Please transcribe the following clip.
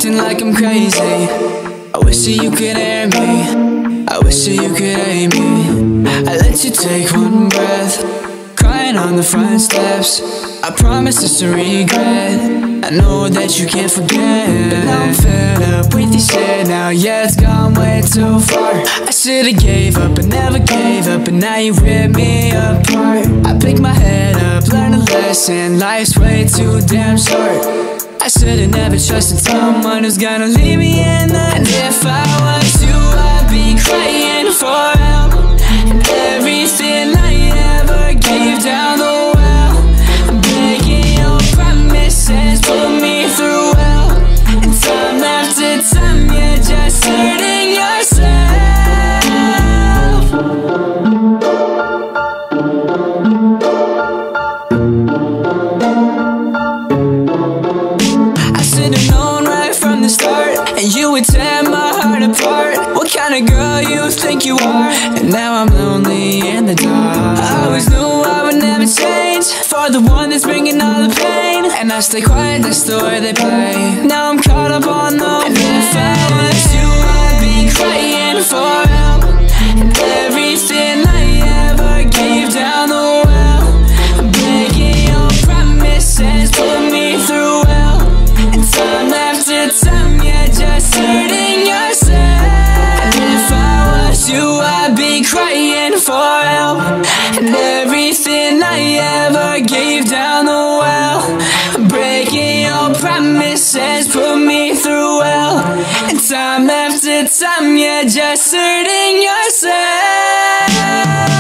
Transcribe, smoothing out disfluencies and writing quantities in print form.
acting like I'm crazy. I wish that you could hear me, I wish that you could hate me. I let you take one breath, crying on the front steps. I promise it's a regret, I know that you can't forget. But now I'm fed up with your shit now, yeah, it's gone way too far. I should've gave up, but never gave up, and now you rip me apart. I pick my head up, learn a lesson, life's way too damn short. I should've never trusted someone who's gonna leave me in the. And if I was you, I'd be crying for help, and everything I ever gave down the well. I'm breaking your promises, put me through hell, and time after time you're just hurting yourself. And you would tear my heart apart. What kind of girl you think you are? And now I'm lonely in the dark. I always knew I would never change for the one that's bringing all the pain. And I stay quiet, that's the way they play. Now I'm caught up on the and if I was you, I'd be crying for help, and everything I ever gave down the well. I'm breaking your promises, put me through hell, and time after time you're just hurting yourself. And if I was you, I'd be crying for help, and everything I ever gave down the well. Breaking your promises, put me through hell, and time after time you're just hurting yourself.